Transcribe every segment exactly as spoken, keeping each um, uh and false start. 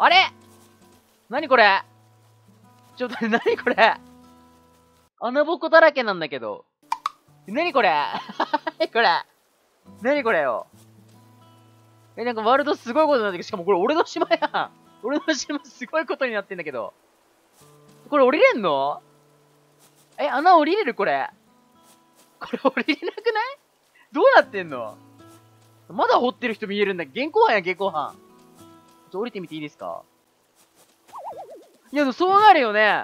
あれなにこれちょっと、なにこれ穴ぼこだらけなんだけど。なにこれなにこれなにこれよ。え、なんかワールドすごいことになってる。しかもこれ俺の島やん。俺の島すごいことになってんだけど。これ降りれんの？え、穴降りれるこれ。これ降りれなくない？どうなってんの？まだ掘ってる人見えるんだ。現行犯や、現行犯。ちょっと降りてみていいですか？いや、でもそうなるよね。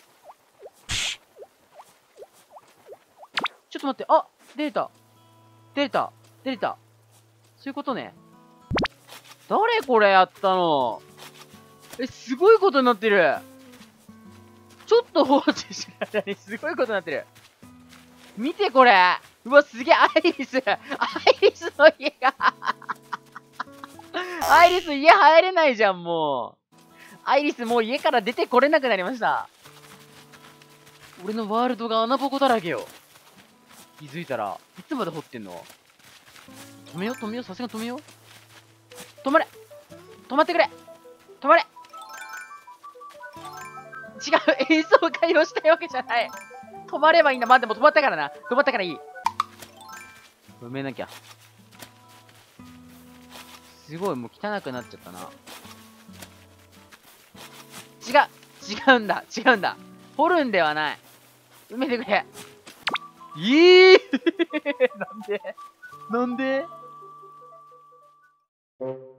ちょっと待って。あ、出れた。出れた。出れた。そういうことね。誰これやったの？え、すごいことになってる。ちょっと放置してる間にすごいことになってる。見てこれ。うわ、すげえ、アイリス。アイリスの家が。アイリス家入れないじゃん、もう。アイリスもう家から出てこれなくなりました。俺のワールドが穴ぼこだらけよ。気づいたら、いつまで掘ってんの？止めよう、止めよう、さすがに止めよう。止まれ！止まってくれ！止まれ！違う、演奏会をしたいわけじゃない。止まればいいんだ。まあ、でも止まったからな。止まったからいい。埋めなきゃ。すごい、もう汚くなっちゃったな。違う違うんだ違うんだ掘るんではない。埋めてくれ。ええー、なんでなんで